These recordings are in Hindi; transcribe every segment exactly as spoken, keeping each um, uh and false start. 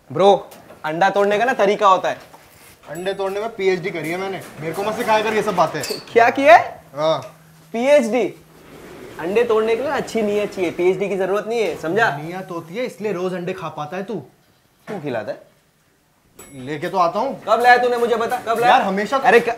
ब्रो, अंडा तोड़ने का ना तरीका होता है। अंडे तोड़ने में पीएचडी करी है मैंने, मेरे को मत सिखाया कर ये सब बातें। क्या किया है? हाँ। पीएचडी? अंडे तोड़ने के लिए अच्छी नीयत चाहिए, पीएचडी की जरूरत नहीं है, समझा? नीयत होती है इसलिए रोज अंडे खा पाता है तू। क्यों खिलाता है? लेके तो आता हूँ। कब लाया तूने, मुझे बता, कब लाया? यार हमेशा तो... अरे क्या?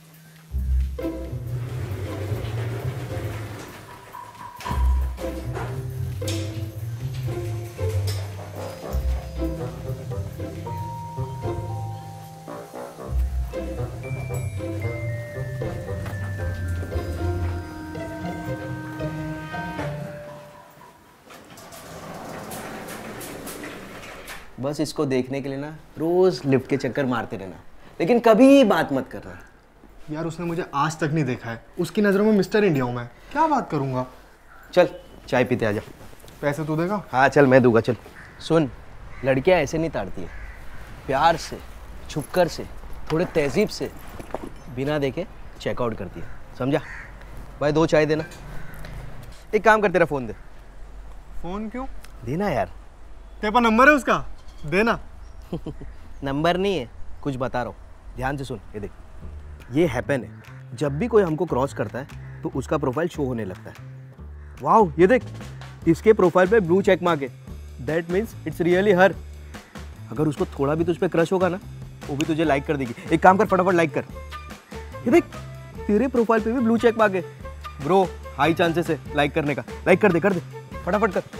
बस इसको देखने के लिए ना रोज लिफ्ट के चक्कर मारते रहना, लेकिन कभी बात मत करना। यार उसने मुझे आज तक नहीं देखा है, उसकी नज़रों में मिस्टर इंडिया हूँ मैं, क्या बात करूँगा। चल चाय पीते आ जा। पैसे तू देगा? हाँ चल मैं दूंगा। चल सुन, लड़कियां ऐसे नहीं ताड़ती है, प्यार से, छुपकर से, थोड़े तहजीब से, बिना देखे चेकआउट करती है, समझा? भाई दो चाय देना। एक काम कर, तेरा फ़ोन दे। फ़ोन क्यों देना यार। तेरे पास नंबर है उसका? देना। नंबर नहीं है, कुछ बता रहा हूँ, ध्यान से सुन। ये देख, ये हैपन है, जब भी कोई हमको क्रॉस करता है तो उसका प्रोफाइल शो होने लगता है। वाओ, ये देख, इसके प्रोफाइल पे ब्लू चेक मार्क है, that means it's really her. अगर उसको थोड़ा भी तुझ पे क्रश होगा ना, वो भी तुझे लाइक कर देगी। एक काम कर, फटाफट लाइक कर। ये देख, तेरे प्रोफाइल पे भी ब्लू चेक मार्क है ब्रो, हाई चांसेस है लाइक करने का। लाइक कर दे, कर दे, फटाफट कर।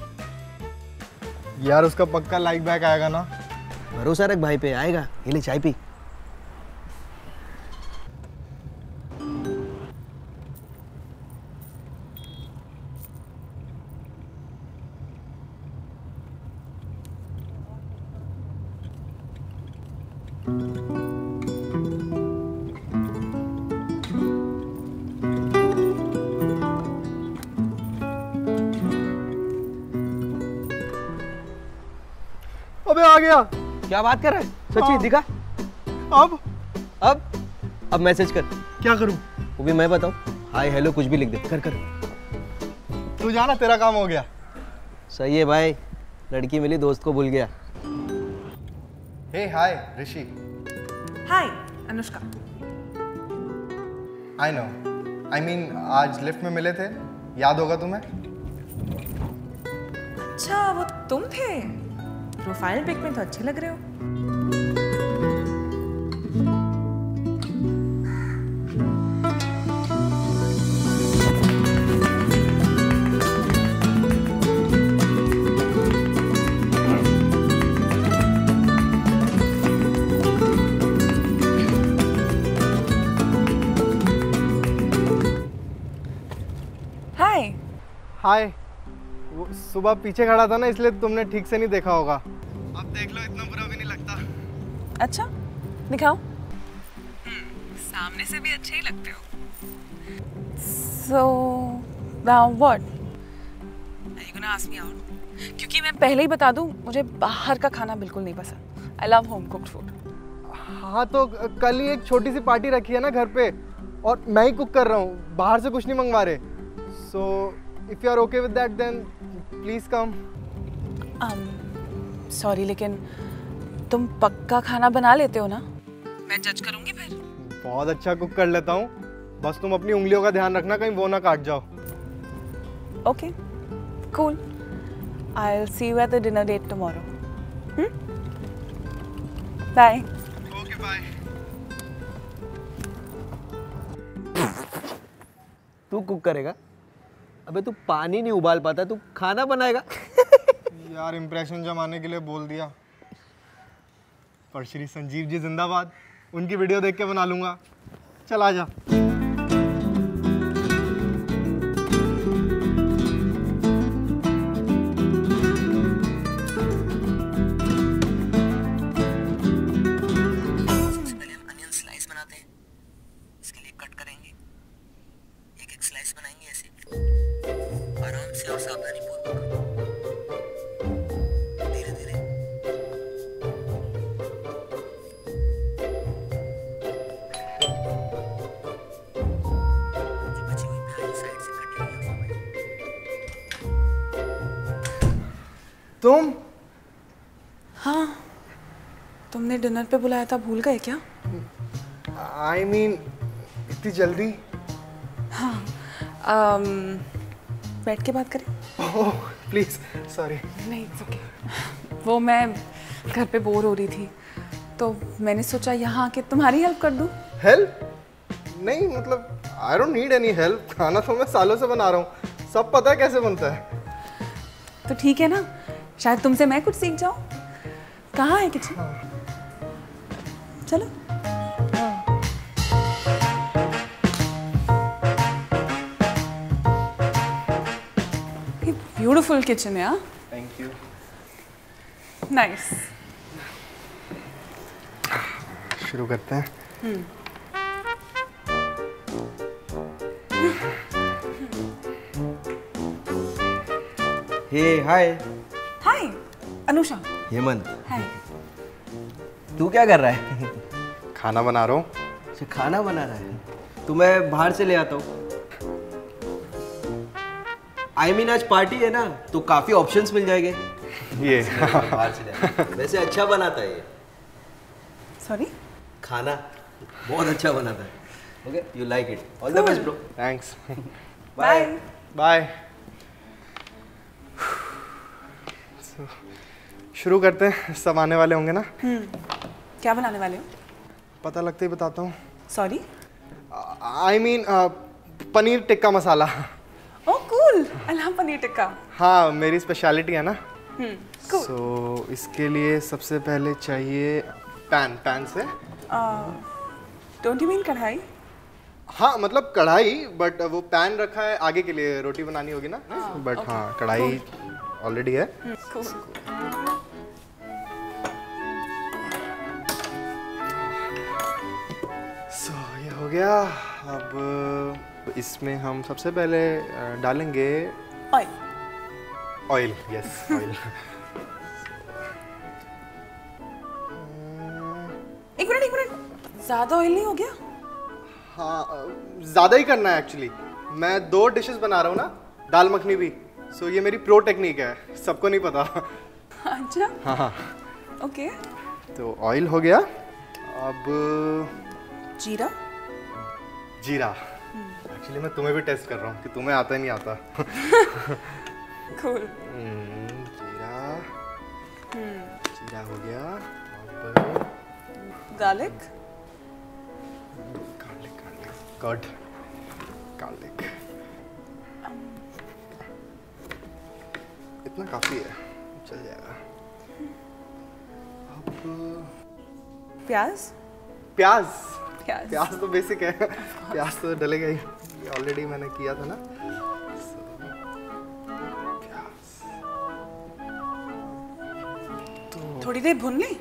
यार उसका पक्का लाइक बैक आएगा ना? भरोसा रख भाई पे, आएगा। ये ले चाय पी। अबे आ गया। क्या बात कर रहा है? सच्ची दिखा? अब अब अब मैसेज कर। क्या करूं? वो भी मैं बताऊं? हाय हेलो कुछ भी लिख दे। कर कर। तू जाना, तेरा काम हो गया। सही है भाई, लड़की मिली, दोस्त को भूल गया। Hey hi Rishi. Hi Anushka. I know, I mean आज लिफ्ट में मिले थे, याद होगा तुम्हें? अच्छा वो तुम थे? प्रोफाइल पिक में तो अच्छे लग रहे हो। हाय। हाय। वो सुबह पीछे खड़ा था ना, इसलिए तुमने ठीक से नहीं देखा होगा। अब देख लो, इतना बुरा भी नहीं लगता। अच्छा दिखाओ। सामने से भी अच्छे ही लगते हो। So now what? Are you gonna ask me out? क्योंकि मैं पहले ही बता दूं, मुझे बाहर का खाना बिल्कुल नहीं पसंद। I love home cooked food. हाँ तो कल ही एक छोटी सी पार्टी रखी है ना घर पे, और मैं ही कुक कर रहा हूँ, बाहर से कुछ नहीं मंगवा रहे। So if you are okay with that, then please come. Um, sorry लेकिन तुम पक्का खाना बना लेते हो ना? मैं जज करूंगी फिर। बहुत अच्छा कुक कर लेता हूँ, बस तुम अपनी उंगलियों का ध्यान रखना, कहीं वो ना काट जाओ। Okay, cool. I'll see you at the dinner date tomorrow. Hmm? Bye. Okay, bye. तू कुक करेगा? अबे तू पानी नहीं उबाल पाता, तू खाना बनाएगा? यार इंप्रेशन जमाने के लिए बोल दिया, पर श्री संजीव जी जिंदाबाद, उनकी वीडियो देख के बना लूंगा। चल आ जा। सबसे पहले हम अनियन स्लाइस बनाते हैं। इसके लिए कट करेंगे, एक एक स्लाइस बनाएंगे ऐसे, आराम से और सावधानी पूर्वक, धीरे धीरे। जो बची हुई प्याज साइड से कटी हुई है तुम? हाँ तुमने डिनर पे बुलाया था, भूल गए क्या? आई I मीन mean, इतनी जल्दी? हाँ, um, बैठ के बात करें? Oh please, sorry. नहीं, इट्स ओके। वो मैं घर पे बोर हो रही थी, तो मैंने सोचा यहाँ आके तुम्हारी हेल्प कर दूँ। हेल्प? नहीं, मतलब I don't need any help. खाना तो मैं सालों से बना रहा हूँ, सब पता है कैसे बनता है। तो ठीक है ना, शायद तुमसे मैं कुछ सीख जाऊँ। कहाँ है किचन? हाँ। चलो। ब्यूटीफुल किचन है। हाँ, थैंक यू। नाइस। शुरू करते हैं। हम्म। हे हाय। हाय अनुषा। हेमंत, हाय। तू क्या कर रहा है? खाना बना रहा हूँ। अच्छा, खाना बना रहा है? तो मैं बाहर से ले आता हूँ। आई मीन आज पार्टी है ना, तो काफी ऑप्शंस मिल जाएंगे। ये बाहर से ले आता हूँ। वैसे अच्छा बनाता है ये सॉरी? खाना, बहुत अच्छा बनाता है। Okay, you like it. All the best bro. Thanks. Bye. Bye. शुरू करते हैं, सब आने वाले होंगे ना? हम्म। क्या बनाने वाले हो? पता लगते ही बताता हूँ। Sorry? I mean paneer tikka masala. Oh cool, I love paneer tikka. हाँ, मेरी स्पेशलिटी है ना। हम्म, कूल। सो इसके लिए सबसे पहले चाहिए पैन। पैन से डोंट यू मीन कढ़ाई? हाँ, मतलब कढ़ाई, बट वो पैन रखा है आगे के लिए, रोटी बनानी होगी ना। But okay. हाँ, कढ़ाई ऑलरेडी है। कूल। सो so, ये हो गया। अब इसमें हम सबसे पहले अ, डालेंगे ऑयल। ऑयल। Yes, oil. एक मिनट एक मिनट, ज्यादा ऑयल नहीं हो गया? हाँ, अ, ज़्यादा ही करना है एक्चुअली। मैं दो डिशेस बना रहा हूँ ना, दाल मखनी भी। सो so, ये मेरी प्रो टेक्निक है, सबको नहीं पता। अच्छा। हाँ हाँ। ओके। तो ऑयल हो गया। अब जीरा। जीरा। एक्चुअली मैं तुम्हें भी टेस्ट कर रहा हूँ कि तुम्हें आता नहीं आता। कूल। हम्म, जीरा। हम्म। जीरा हो गया। अब garlic. Garlic. Garlic god. Garlic इतना काफी है, चल जाएगा। अब प्याज। प्याज। प्याज। प्याज तो बेसिक है, प्याज तो डलेगा ही, ऑलरेडी मैंने किया था ना। So, प्याज तो थोड़ी देर भून ले।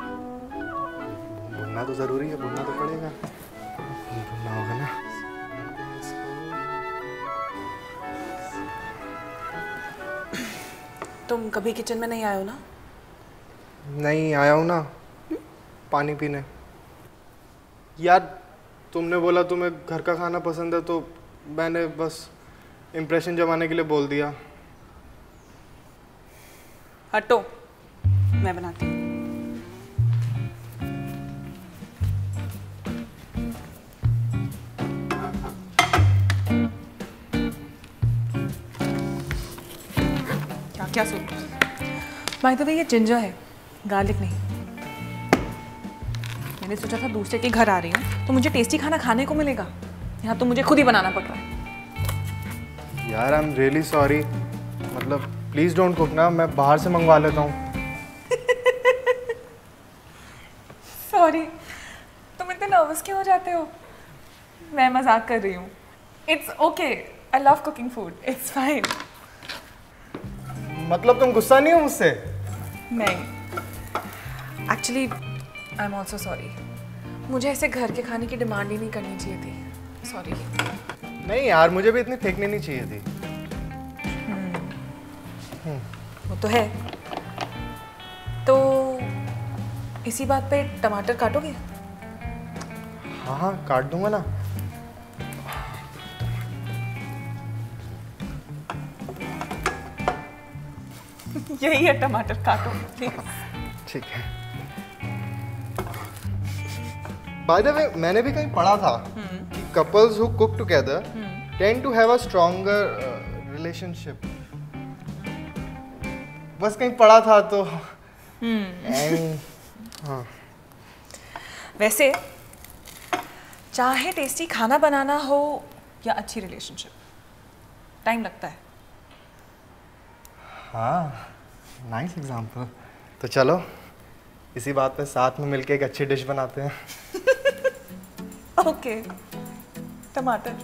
भुनना तो जरूरी है, भुनना तो पड़ेगा, भुनना होगा ना। तुम कभी किचन में नहीं आए हो ना? नहीं आया हूँ ना, पानी पीने। यार तुमने बोला तुम्हें घर का खाना पसंद है, तो मैंने बस इम्प्रेशन जमाने के लिए बोल दिया। हटो, मैं बनाती हूँ। क्या क्या सुन? बाय द वे ये जिंजर है, गार्लिक नहीं। मैंने सोचा था दूसरे के घर आ रही हूँ तो मुझे टेस्टी खाना खाने को मिलेगा, यहाँ तो मुझे खुद ही बनाना पड़ रहा है। यार आई एम रियली सॉरी, मतलब प्लीज डोंट कुक ना, मैं बाहर से मंगवा लेता हूँ। सॉरी, तुम इतने नर्वस क्यों हो जाते हो? मैं मजाक कर रही हूँ। It's okay, I love cooking food, it's fine. मतलब तुम गुस्सा नहीं हो मुझसे? नहीं, actually I am also sorry. मुझे ऐसे घर के खाने की डिमांड ही नहीं करनी चाहिए थी, सॉरी। नहीं यार, मुझे भी इतनी फेंकनी नहीं चाहिए थी। वो तो है। तो इसी बात पे टमाटर काटोगे? हाँ हाँ, काट दूंगा ना। यही है टमाटर, काटो प्लीज। ठीक है। बाय द वे मैंने भी कहीं पढ़ा था कि couples who cook together tend to have a stronger relationship. बस कहीं पढ़ा था तो And, हाँ। वैसे चाहे टेस्टी खाना बनाना हो या अच्छी रिलेशनशिप, टाइम लगता है। हाँ, नाइस एग्जाम्पल। तो चलो इसी बात पे साथ में मिलके एक अच्छी डिश बनाते हैं। ओके, टमाटर।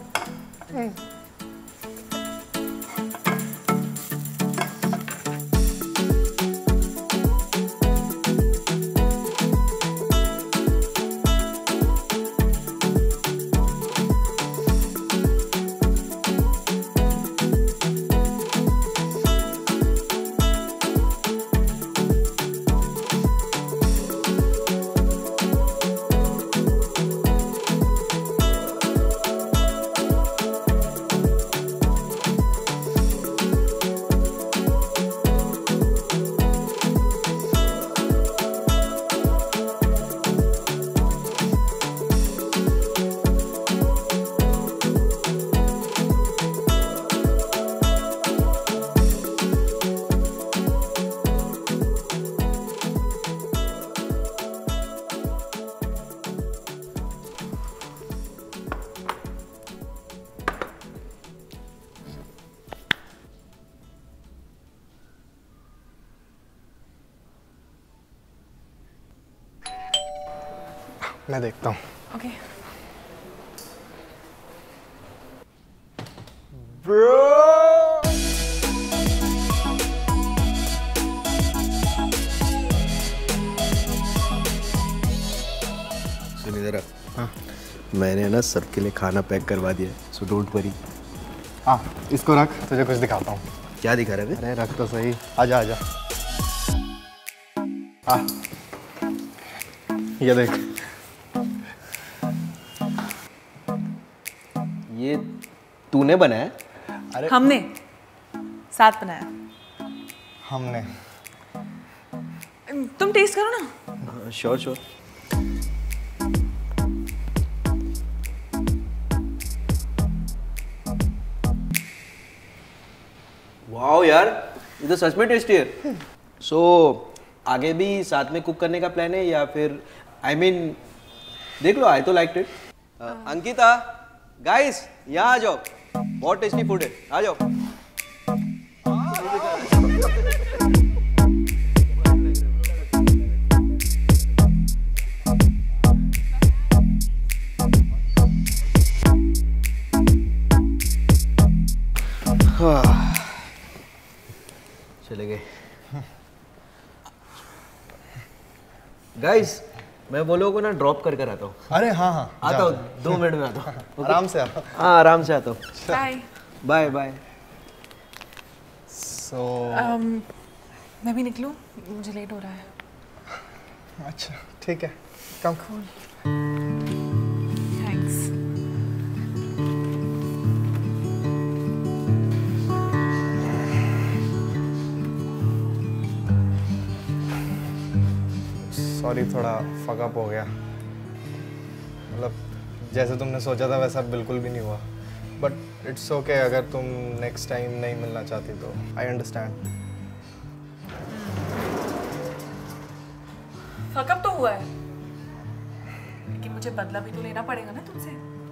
मैं देखता हूँ। ओके। ब्रो सुन इधर आ। हाँ, मैंने ना सबके लिए खाना पैक करवा दिया, सो डोंट वरी। हाँ, इसको रख, तुझे कुछ दिखाता हूँ। क्या दिखा रहे थे? अरे रख तो सही। आजा आजा। आ, ये देख। ये तूने बनाया? अरे हमने साथ बनाया। हमने। तुम टेस्ट करो ना। Sure sure. वाओ यार, ये तो सच में टेस्टी है। सो so, आगे भी साथ में कुक करने का प्लान है या फिर आई I मीन mean, देख लो, आई तो लाइक इट। अंकिता, गाइस यहाँ आ जाओ, बहुत टेस्टी फूड है, आ जाओ। चले गए। गाइस, मैं वो लोगों को ना ड्रॉप कर कर आता हूँ। अरे हाँ हाँ, आता हूँ, दो मिनट में आता हूँ। आराम से आ। हाँ, आराम से आता हूँ। Bye bye bye. सो मैं भी निकलूं, मुझे लेट हो रहा है। अच्छा ठीक है, कम। थैंक्स। सॉरी, थोड़ा फक अप हो गया। मतलब जैसे तुमने सोचा था वैसा बिल्कुल भी नहीं हुआ, बट इट्स ओके। अगर तुम नेक्स्ट टाइम नहीं मिलना चाहती तो आई अंडरस्टैंड। फकअप तो हुआ है, लेकिन मुझे बदला भी तो लेना पड़ेगा ना तुमसे।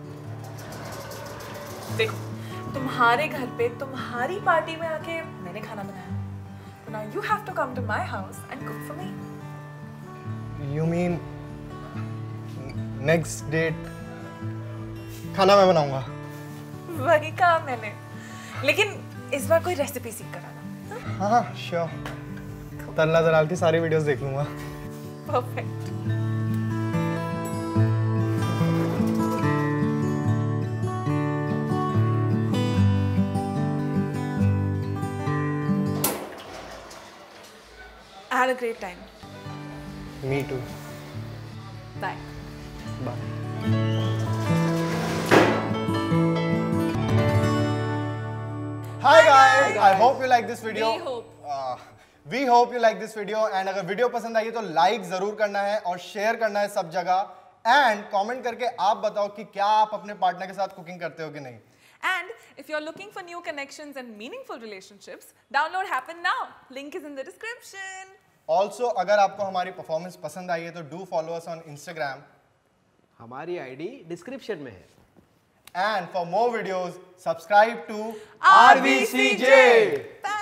देखो, तुम्हारे घर पे तुम्हारी पार्टी में आके मैंने खाना बनाया, तो now you have to come to my house and cook for me. You mean next date खाना मैं बनाऊंगा? वही कहा मैंने, लेकिन इस बार कोई रेसिपी सीख कर आना। हाँ हाँ श्योर। तन्ना दलाल की सारी वीडियोस देख लूंगा। Perfect. I had a great time. Me too. Bye. Bye. Hi guys, I hope you like this video. We hope. Uh, we hope you like this video and अगर वीडियो पसंद आई तो लाइक जरूर करना है और शेयर करना है सब जगह। एंड कमेंट करके आप बताओ कि क्या आप अपने पार्टनर के साथ कुकिंग करते हो कि नहीं. And if you're looking for new connections and meaningful relationships, download Happen now. Link is in the description. Also अगर आपको हमारी परफॉर्मेंस पसंद आई है तो do follow us on Instagram. हमारी आईडी डिस्क्रिप्शन में है. And for more videos subscribe to R V C J. R V C J.